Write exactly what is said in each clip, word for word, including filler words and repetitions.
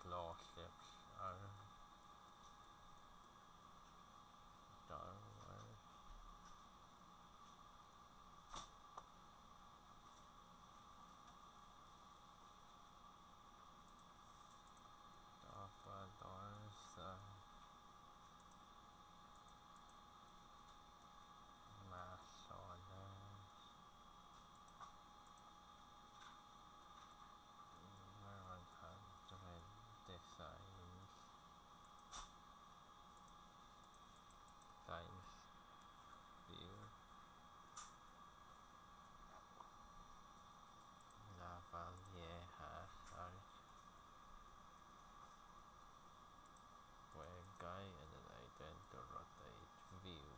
claw ships are Star Wars. Torpedoes, uh, mass orders, one hundred designs times view, Lavalier hazard, where guy and then I tend to rotate view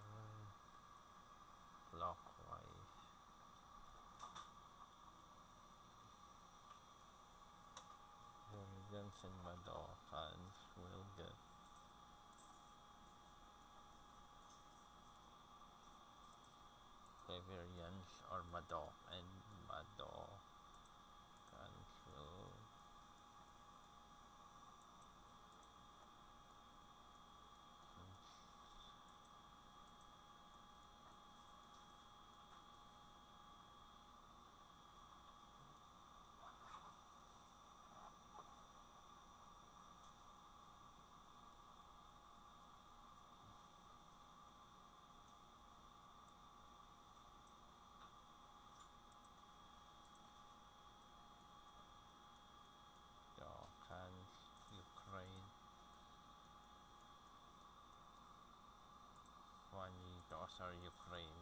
clockwise. Virgins and Madokans will get Bavarians or Madok and Madokans will Dokans, Ukraine. One those are Ukraine